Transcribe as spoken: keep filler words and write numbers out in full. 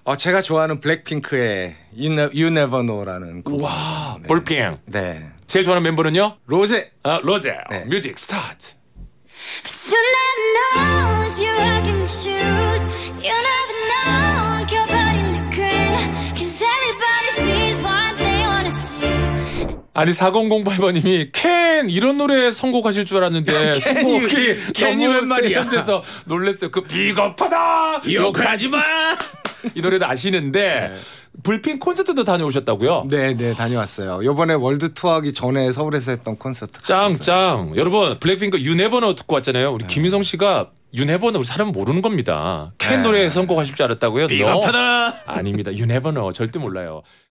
어, 제가 좋아하는 블랙핑크의 You, Ne- you Never Know라는 곡. 와, 네. 볼핑. 네. 제일 좋아하는 멤버는요? 로제. 아, 로제. 네. 뮤직 스타트. But you never knows you're rocking my shoes. You never know your body in the green. Cause everybody sees what they wanna see. 아니 사공공팔 번님이 캔 이런 노래 선곡하실 줄 알았는데 캔이- 선곡이 캔이 너무 웬 말이야. 세련돼서 놀랐어요. 그 비겁하다 욕하지 마. 이 노래도 아시는데 네. 불핑 콘서트도 다녀오셨다고요? 네, 네, 다녀왔어요. 요번에 월드 투어하기 전에 서울에서 했던 콘서트 갔었어요. 짱짱. 여러분 블랙핑크 You Never Know 듣고 왔잖아요. 우리 김희성 씨가 You Never Know 우리 사람 모르는 겁니다. 캔 네. 노래 선곡하실 줄 알았다고요? 비겁하다. 아닙니다. You Never Know 절대 몰라요.